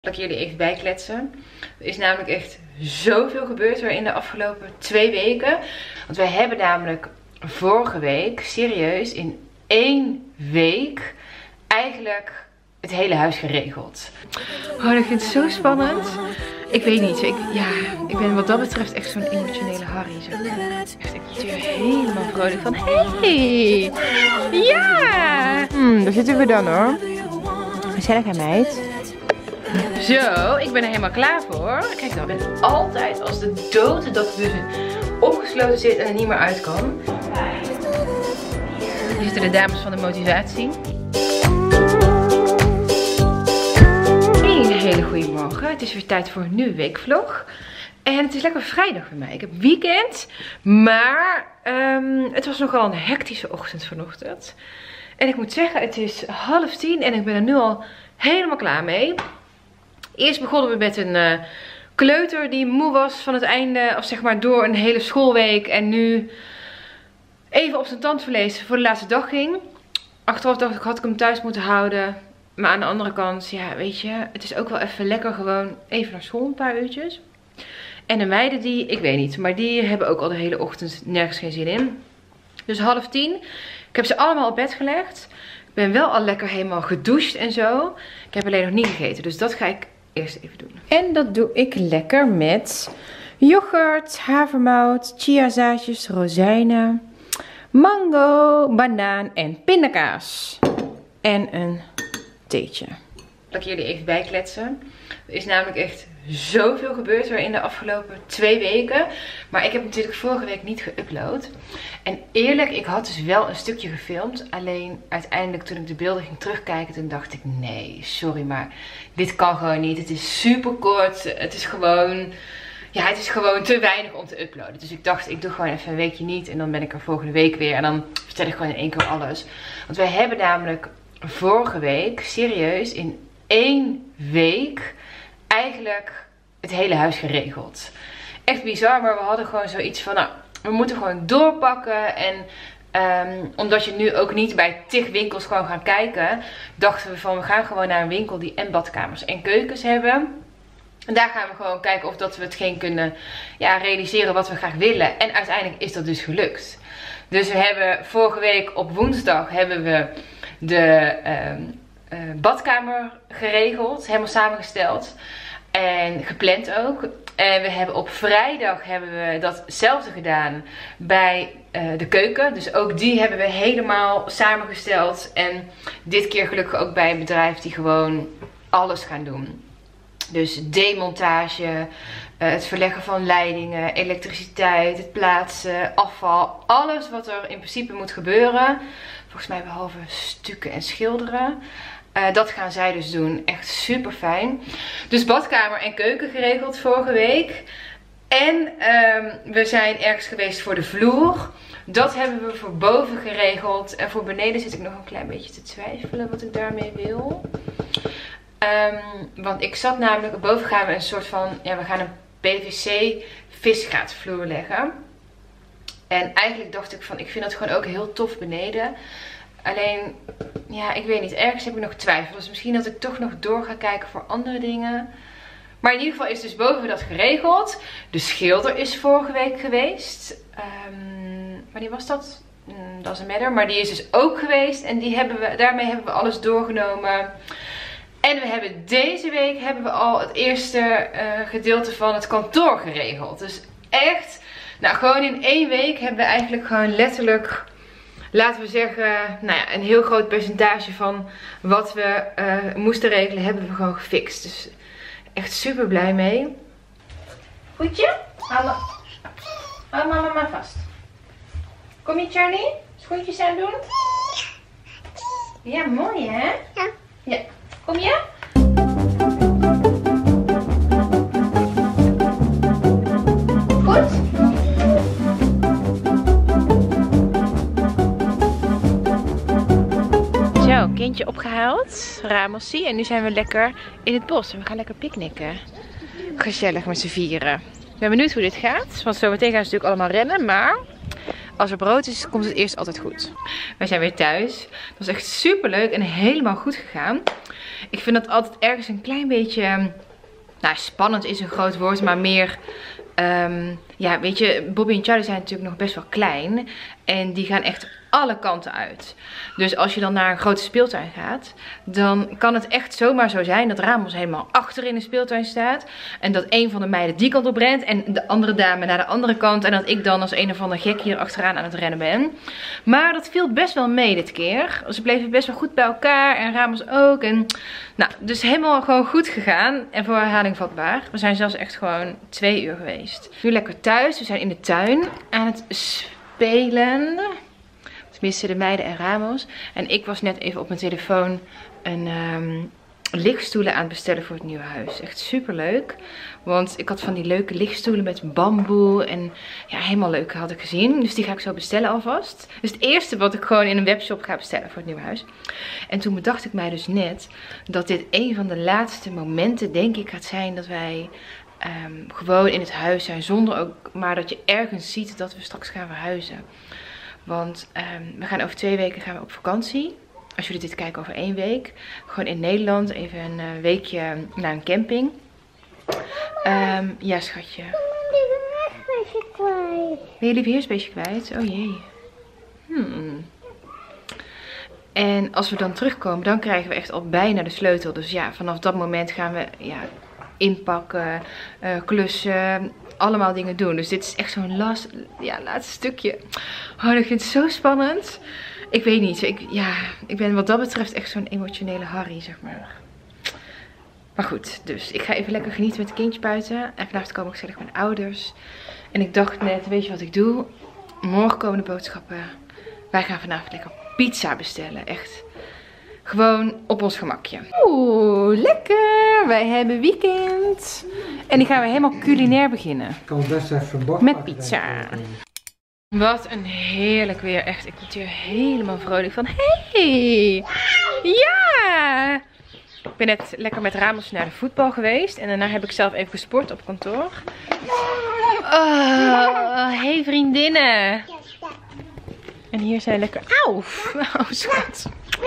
Dat ik jullie even bijkletsen. Er is namelijk echt zoveel gebeurd in de afgelopen 2 weken. Want wij hebben namelijk vorige week, serieus, in 1 week eigenlijk het hele huis geregeld. Oh, ik vind het zo spannend. Ik weet niet, ik ben wat dat betreft echt zo'n emotionele Harry. Echt, ik word hier helemaal vrolijk van. Hey! Ja! Daar zitten we dan hoor. Gezellig aan meid. Zo, ik ben er helemaal klaar voor. Kijk dan, ik ben altijd als de dood dat het dus opgesloten zit en er niet meer uit kan. Hier zitten de dames van de motivatie. Een hele goede morgen. Het is weer tijd voor een nieuwe weekvlog. En het is lekker vrijdag bij mij. Ik heb weekend. Maar het was nogal een hectische ochtend vanochtend. En ik moet zeggen, het is 9:30 en ik ben er nu al helemaal klaar mee. Eerst begonnen we met een kleuter die moe was van het einde, of zeg maar door een hele schoolweek. En nu even op zijn tandvlees voor de laatste dag ging. Achteraf dacht ik, had ik hem thuis moeten houden. Maar aan de andere kant, ja weet je, het is ook wel even lekker gewoon even naar school, een paar uurtjes. En de meiden die, ik weet niet, maar die hebben ook al de hele ochtend nergens geen zin in. Dus 9:30. Ik heb ze allemaal op bed gelegd. Ik ben wel al lekker helemaal gedoucht en zo. Ik heb alleen nog niet gegeten, dus dat ga ik eerst even doen. En dat doe ik lekker met yoghurt, havermout, chiazaadjes, rozijnen, mango, banaan en pindakaas. En een theetje. Dat ik jullie even bijkletsen. Er is namelijk echt zoveel gebeurd in de afgelopen 2 weken. Maar ik heb natuurlijk vorige week niet geüpload. En eerlijk, ik had dus wel een stukje gefilmd. Alleen uiteindelijk toen ik de beelden ging terugkijken, toen dacht ik nee, sorry, maar dit kan gewoon niet. Het is super kort. Het is gewoon, ja, het is gewoon te weinig om te uploaden. Dus ik dacht, ik doe gewoon even een weekje niet. En dan ben ik er volgende week weer. En dan vertel ik gewoon in 1 keer alles. Want wij hebben namelijk vorige week, serieus, in 1 week eigenlijk het hele huis geregeld. Echt bizar, maar we hadden gewoon zoiets van, nou, we moeten gewoon doorpakken. En omdat je nu ook niet bij 10 winkels gewoon gaan kijken, dachten we van, we gaan gewoon naar een winkel die en badkamers en keukens hebben. En daar gaan we gewoon kijken of dat we hetgeen kunnen realiseren wat we graag willen. En uiteindelijk is dat dus gelukt. Dus we hebben vorige week op woensdag hebben we de badkamer geregeld, helemaal samengesteld. En gepland ook. En we hebben op vrijdag hebben we datzelfde gedaan bij de keuken. Dus ook die hebben we helemaal samengesteld. En dit keer gelukkig ook bij een bedrijf die gewoon alles gaan doen. Dus demontage, het verleggen van leidingen, elektriciteit, het plaatsen, afval. Alles wat er in principe moet gebeuren. Volgens mij behalve stukken en schilderen. Dat gaan zij dus doen. Echt super fijn. Dus badkamer en keuken geregeld vorige week. En we zijn ergens geweest voor de vloer. Dat hebben we voor boven geregeld. En voor beneden zit ik nog een klein beetje te twijfelen wat ik daarmee wil. Want ik zat namelijk, boven gaan we een soort van, we gaan een PVC visgraatvloer leggen. En eigenlijk dacht ik van, ik vind dat gewoon ook heel tof beneden. Alleen, ja, ik weet niet. Ergens heb ik nog twijfel. Dus misschien dat ik toch nog door ga kijken voor andere dingen. Maar in ieder geval is dus boven dat geregeld. De schilder is vorige week geweest. Wanneer was dat? Dat is een matter. Maar die is dus ook geweest. En daarmee hebben we alles doorgenomen. En we hebben deze week al het eerste gedeelte van het kantoor geregeld. Dus echt, nou gewoon in 1 week hebben we eigenlijk gewoon letterlijk, laten we zeggen, nou ja, een heel groot percentage van wat we moesten regelen, hebben we gewoon gefixt. Dus echt super blij mee. Goedje? Hou mama maar vast. Kom je, Charlie? Schoentjes aan doen? Ja, mooi hè? Ja. Ja. Kom je? Goed? Zo, kindje opgehaald. Ramosie. En nu zijn we lekker in het bos. En we gaan lekker picknicken. Gezellig met z'n vieren. Ik ben benieuwd hoe dit gaat. Want zometeen gaan ze natuurlijk allemaal rennen. Maar Als er brood is, komt het eerst altijd goed. Wij zijn weer thuis. Het was echt super leuk en helemaal goed gegaan. Ik vind dat altijd ergens een klein beetje... Nou, spannend is een groot woord, maar meer... ja, weet je, Bobby en Charlie zijn natuurlijk nog best wel klein. En die gaan echt alle kanten uit. Dus als je dan naar een grote speeltuin gaat, dan kan het echt zomaar zo zijn dat Ramos helemaal achter in de speeltuin staat. En dat een van de meiden die kant op rent en de andere dame naar de andere kant. En dat ik dan als een of ander gek hier achteraan aan het rennen ben. Maar dat viel best wel mee dit keer. Ze bleven best wel goed bij elkaar en Ramos ook. En, nou, dus helemaal gewoon goed gegaan. En voor herhaling vatbaar. We zijn zelfs echt gewoon 2 uur geweest. Nu lekker thuis. We zijn in de tuin aan het spelen. Tenminste de meiden en Ramos. En ik was net even op mijn telefoon een lichtstoelen aan het bestellen voor het nieuwe huis. Echt super leuk. Want ik had van die leuke lichtstoelen met bamboe. En ja, helemaal leuk had ik gezien. Dus die ga ik zo bestellen alvast. Dus het eerste wat ik gewoon in een webshop ga bestellen voor het nieuwe huis. En toen bedacht ik mij dus net dat dit een van de laatste momenten denk ik gaat zijn dat wij... gewoon in het huis zijn zonder ook maar dat je ergens ziet dat we straks gaan verhuizen. Want we gaan over 2 weken gaan we op vakantie. Als jullie dit kijken over 1 week. Gewoon in Nederland. Even een weekje naar een camping. Ja schatje. Ben je liefheersbeestje kwijt? Oh jee. En als we dan terugkomen dan krijgen we echt al bijna de sleutel. Dus ja, vanaf dat moment gaan we inpakken, klussen, allemaal dingen doen. Dus dit is echt zo'n laatste stukje. Oh, ik vind het zo spannend. Ik weet niet. Ik ben wat dat betreft echt zo'n emotionele Harry, zeg maar. Maar goed, dus ik ga even lekker genieten met de kindje buiten. En vanavond kom ik gezellig met mijn ouders. En ik dacht net, weet je wat ik doe? Morgen komen de boodschappen. Wij gaan vanavond lekker pizza bestellen. Echt. Gewoon op ons gemakje. Oeh, lekker. Wij hebben weekend. En die gaan we helemaal culinair beginnen. Ik kan best even met pizza. Wat een heerlijk weer. Echt, ik word hier helemaal vrolijk van. Hey! Ja! Ik ben net lekker met Ramos naar de voetbal geweest. En daarna heb ik zelf even gesport op kantoor. Oh, hey vriendinnen. En hier zijn lekker... Auw! Oh, schat.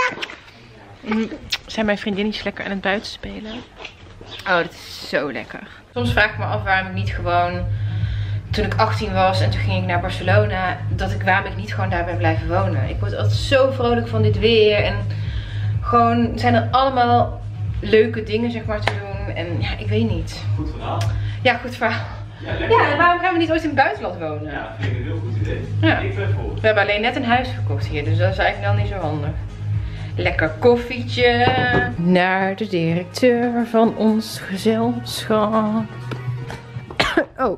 Zijn mijn vriendinnetjes lekker aan het buiten spelen. Oh, dat is zo lekker. Soms vraag ik me af waarom ik niet gewoon... Toen ik 18 was en toen ging ik naar Barcelona. Waarom ik niet gewoon daar ben blijven wonen. Ik word altijd zo vrolijk van dit weer. En gewoon zijn er allemaal leuke dingen zeg maar te doen. En ja, ik weet niet. Goed verhaal. Ja, goed verhaal. Ja, en waarom gaan we niet ooit in het buitenland wonen? Ja, vind ik een heel goed idee. Ja. Ik ben voor. We hebben alleen net een huis gekocht hier. Dus dat is eigenlijk dan niet zo handig. Lekker koffietje. Naar de directeur van ons gezelschap. Oh.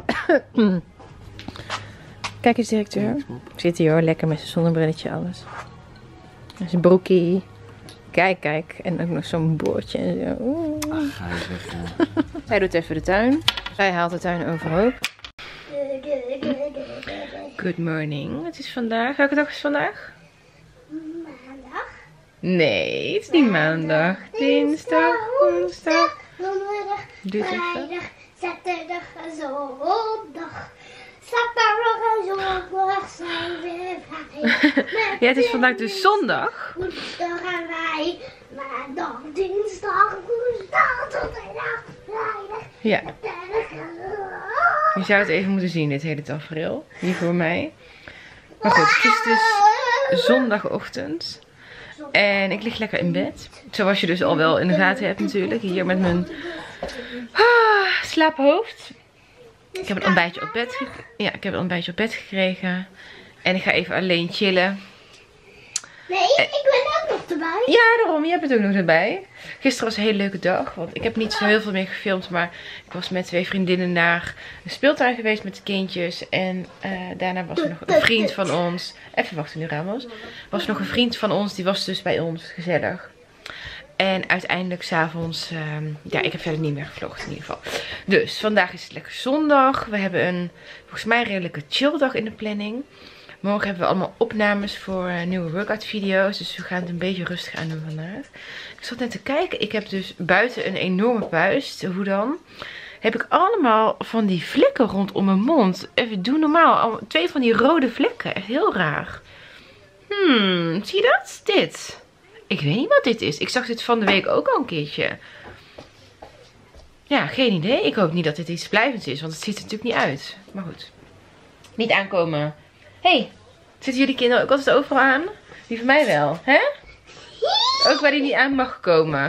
Kijk eens directeur. Zit hier hoor, lekker met zijn zonnebrilletje alles. En zijn broekie. Kijk, kijk. En ook nog zo'n boordje en zo. Ach, ga je weg, ja. Zij doet even de tuin. Zij haalt de tuin overhoop. Good morning. Het is vandaag. Welke dag is vandaag? Maandag. Nee, het is niet maandag. Dinsdag, woensdag. Donderdag, vrijdag, zaterdag en zondag. Zaterdag en zondag zijn we vrij. Ja, het is vandaag dus zondag. Woensdag gaan wij. Maandag, dinsdag, woensdag, donderdag, vrijdag. Ja. Je zou het even moeten zien, dit hele tafereel. Hier voor mij. Maar goed, het is dus zondagochtend. En ik lig lekker in bed. Zoals je dus al wel in de gaten hebt natuurlijk. Hier met mijn slaaphoofd. Ik heb een ontbijtje op bed gekregen. En ik ga even alleen chillen. Nee, ik ben ook nog erbij. Ja, daarom. Je hebt het ook nog erbij. Gisteren was een hele leuke dag. Want ik heb niet zo heel veel meer gefilmd. Maar ik was met 2 vriendinnen naar een speeltuin geweest met de kindjes. En daarna was er nog een vriend van ons. Even wachten nu, Ramos. Was nog een vriend van ons. Die was dus bij ons. Gezellig. En uiteindelijk s'avonds, ja, ik heb verder niet meer gevlogd in ieder geval. Dus vandaag is het lekker zondag. We hebben een, volgens mij, redelijke chill dag in de planning. Morgen hebben we allemaal opnames voor nieuwe workout video's. Dus we gaan het een beetje rustig aan doen vandaag. Ik zat net te kijken. Ik heb dus buiten een enorme puist. Hoe dan? heb ik allemaal van die vlekken rondom mijn mond. Even doe normaal. 2 van die rode vlekken. Echt heel raar. Zie je dat? Dit. Ik weet niet wat dit is. Ik zag dit van de week ook al een keertje. Ja, geen idee. Ik hoop niet dat dit iets blijvends is. Want het ziet er natuurlijk niet uit. Maar goed. Niet aankomen. Hey, zitten jullie kinderen ook altijd overal aan? Die van mij wel, hè? Ook waar die niet aan mag komen.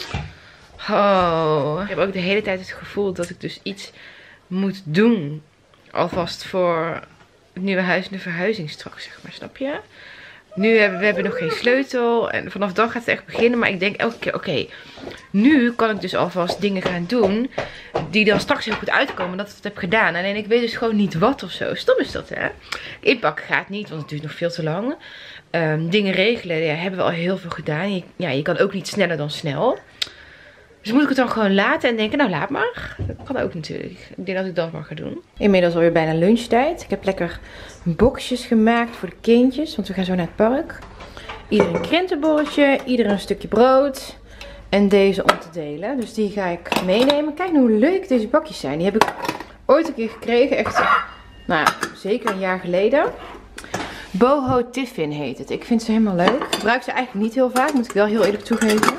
Oh. Ik heb ook de hele tijd het gevoel dat ik dus iets moet doen. Alvast voor het nieuwe huis en de verhuizing straks, zeg maar. Snap je? Nu hebben we nog geen sleutel. En vanaf dan gaat het echt beginnen. Maar ik denk elke keer, oké, nu kan ik dus alvast dingen gaan doen. Die dan straks heel goed uitkomen dat ik het heb gedaan. Alleen ik weet dus gewoon niet wat of zo. Stom is dat, hè? Inpakken gaat niet, want het duurt nog veel te lang. Dingen regelen, ja, hebben we al heel veel gedaan. Je kan ook niet sneller dan snel. Dus moet ik het dan gewoon laten en denken, nou laat maar. Dat kan ook natuurlijk. Ik denk dat ik dat maar ga doen. Inmiddels alweer bijna lunchtijd. Ik heb lekker boxjes gemaakt voor de kindjes. Want we gaan zo naar het park. Ieder een krentenbolletje, ieder een stukje brood. En deze om te delen. Dus die ga ik meenemen. Kijk nou hoe leuk deze bakjes zijn. Die heb ik ooit een keer gekregen. Echt, nou ja, zeker een jaar geleden. Boho Tiffin heet het. Ik vind ze helemaal leuk. Ik gebruik ze eigenlijk niet heel vaak. Moet ik wel heel eerlijk toegeven.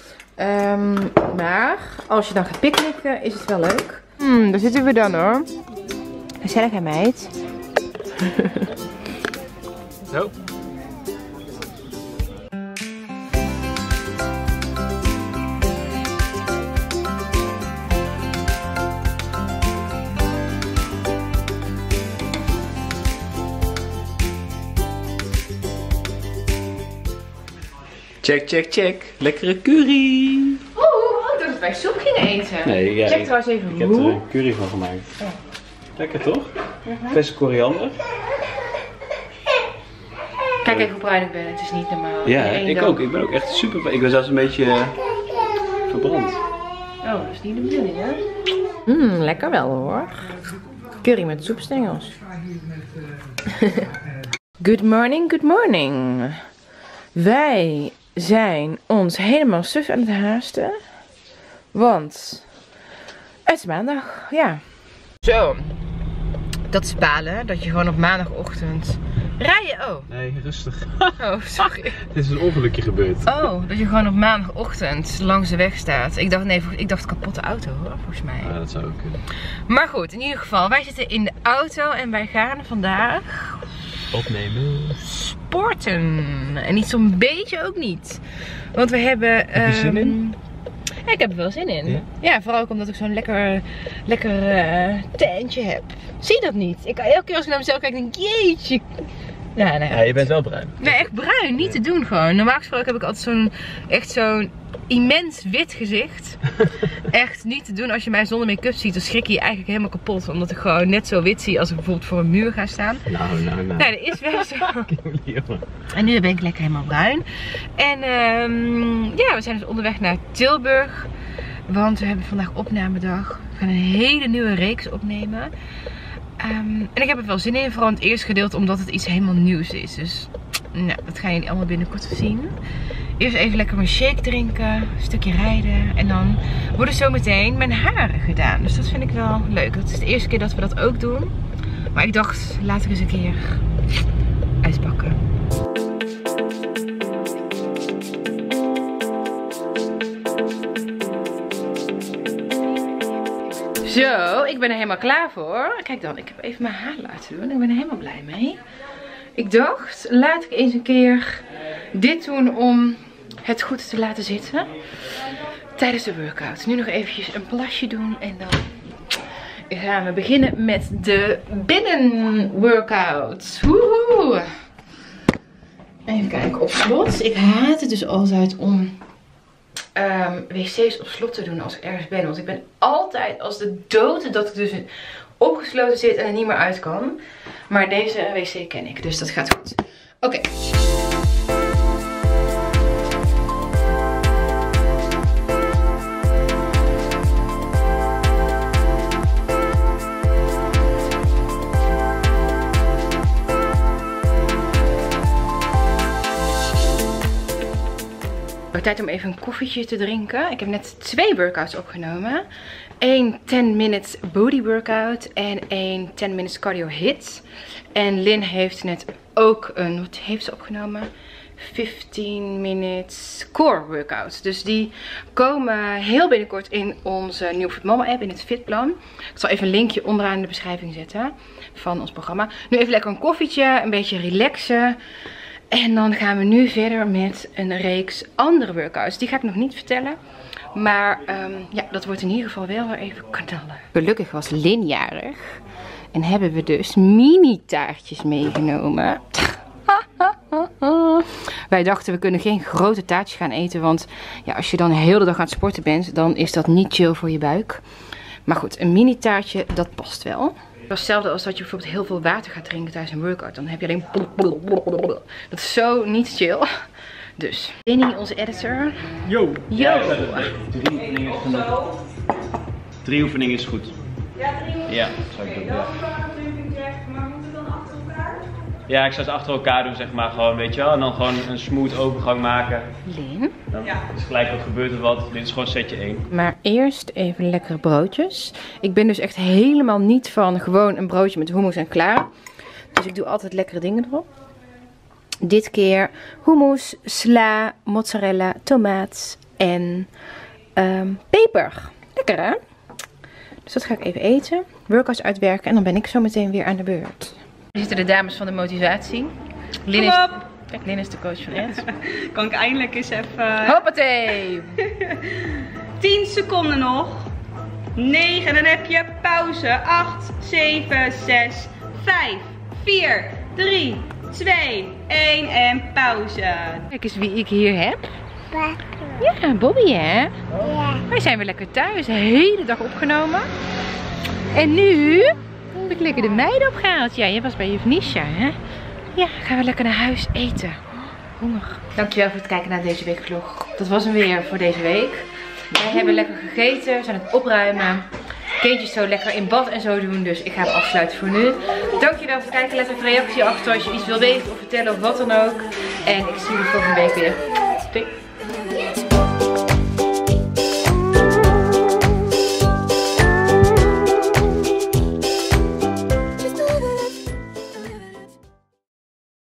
Maar als je dan gaat picknicken is het wel leuk. Daar zitten we dan hoor. Gezellig hè meid. Zo. Check, check, check. Lekkere curry. Oh, dat wij soep gingen eten. Nee, ja, check trouwens even ik heb er een curry van gemaakt. Oh. Lekker toch? Verse koriander. Kijk even hoe bruin ik ben. Het is niet normaal. Ja, ik ook. Ik ben ook echt super. Ik ben zelfs een beetje verbrand. Oh, dat is niet de bedoeling, hè? Lekker wel hoor. Curry met soepstengels. Good morning, good morning. Wij zijn ons helemaal suf aan het haasten. Want het is maandag, ja. Zo. Dat is balen, dat je gewoon op maandagochtend rijden. Oh. Nee, rustig. Oh, sorry. Dit is een ongelukje gebeurd. Oh, dat je gewoon op maandagochtend langs de weg staat. Ik dacht, nee, ik dacht kapotte auto hoor, volgens mij. Ja, dat zou ook kunnen. Maar goed, in ieder geval, wij zitten in de auto en wij gaan vandaag opnemen. Sporten. En niet zo'n beetje ook niet. Want we hebben... Heb je zin in? Ja, ik heb er wel zin in. Ja, ja, vooral ook omdat ik zo'n lekker tentje heb. Zie je dat niet? Elke keer als ik naar mezelf kijk, denk ik, jeetje. Ja, nee. Ja, je bent wel bruin. Nee, echt bruin. Niet te doen gewoon. Normaal gesproken heb ik altijd zo'n immens wit gezicht. Echt niet te doen. Als je mij zonder make-up ziet, dan schrik je je eigenlijk helemaal kapot. Omdat ik gewoon net zo wit zie als ik bijvoorbeeld voor een muur ga staan. Nou. Nou, dat is wel zo. En nu ben ik lekker helemaal bruin. En ja, we zijn dus onderweg naar Tilburg. Want we hebben vandaag opnamedag. We gaan een hele nieuwe reeks opnemen. En ik heb er wel zin in. Vooral in het eerste gedeelte, omdat het iets helemaal nieuws is. Dus nou, dat gaan jullie allemaal binnenkort zien. Eerst even lekker mijn shake drinken. Een stukje rijden. En dan worden zo meteen mijn haren gedaan. Dus dat vind ik wel leuk. Het is de eerste keer dat we dat ook doen. Maar ik dacht, laten we eens een keer uitpakken. Zo, ik ben er helemaal klaar voor. Kijk dan, ik heb even mijn haar laten doen. Ik ben er helemaal blij mee. Ik dacht, laat ik eens een keer dit doen om het goed te laten zitten. Tijdens de workout. Nu nog eventjes een plasje doen en dan gaan we beginnen met de binnenworkout. Woehoe! Even kijken, op slot. Ik haat het dus altijd om wc's op slot te doen als ik ergens ben. Want ik ben altijd als de dood dat ik dus opgesloten zit en er niet meer uit kan. Maar deze wc ken ik, dus dat gaat goed. Oké. lekker tijd om even een koffietje te drinken. Ik heb net 2 workouts opgenomen. 1 10 minutes body workout en 1 10 minutes cardio hit. En Lynn heeft net ook een, wat heeft ze opgenomen? 15 minutes core workout. Dus die komen heel binnenkort in onze New Fit Mama app, in het Fitplan. Ik zal even een linkje onderaan in de beschrijving zetten van ons programma. Nu even lekker een koffietje, een beetje relaxen. En dan gaan we nu verder met een reeks andere workouts. Die ga ik nog niet vertellen. Maar ja, dat wordt in ieder geval wel weer even knallen. Gelukkig was Lynn jarig. En hebben we dus mini taartjes meegenomen. Wij dachten we kunnen geen grote taartjes gaan eten. Want ja, als je dan de hele dag aan het sporten bent, dan is dat niet chill voor je buik. Maar goed, een mini taartje, dat past wel. Het was hetzelfde als dat je bijvoorbeeld heel veel water gaat drinken tijdens een workout. Dan heb je alleen... Dat is zo niet chill. Dus, Danny, onze editor. Yo! Yo! 3 oefeningen is genoeg. 3 oefeningen is goed. Ja, 3 oefeningen. Ja, zou ik doen. Ja. Maar moet het dan achter elkaar? Ja, ik zou ze achter elkaar doen, zeg maar, gewoon, weet je wel. En dan gewoon een smooth overgang maken. Lynn. Dan is gelijk wat gebeurt er wat. Dit is gewoon setje 1. Maar eerst even lekkere broodjes. Ik ben dus echt helemaal niet van gewoon een broodje met hummus en klaar. Dus ik doe altijd lekkere dingen erop. Dit keer hummus, sla, mozzarella, tomaat en peper. Lekker hè? Dus dat ga ik even eten. Workouts uitwerken en dan ben ik zo meteen weer aan de beurt. Hier zitten de dames van de motivatie. Lynn is, kijk, Lynn is de coach van Ed. Kan ik eindelijk eens even... Hoppatee! 10 seconden nog. 9 en dan heb je pauze. 8, 7, 6, 5, 4, 3, 2, 1 en pauze. Kijk eens wie ik hier heb. Lekker. Ja, Bobby hè? Ja. Wij zijn weer lekker thuis, de hele dag opgenomen. En nu heb ik lekker de meiden opgehaald. Ja, je was bij juf Nisha, hè? Ja, gaan we lekker naar huis eten. Honger. Dankjewel voor het kijken naar deze weekvlog. Dat was hem weer voor deze week. Wij hebben lekker gegeten, we zijn aan het opruimen. Kindjes zo lekker in bad en zo doen, dus ik ga hem afsluiten voor nu. Dankjewel voor het kijken, laat even een reactie achter als je iets wil weten of vertellen of wat dan ook. En ik zie jullie volgende week weer.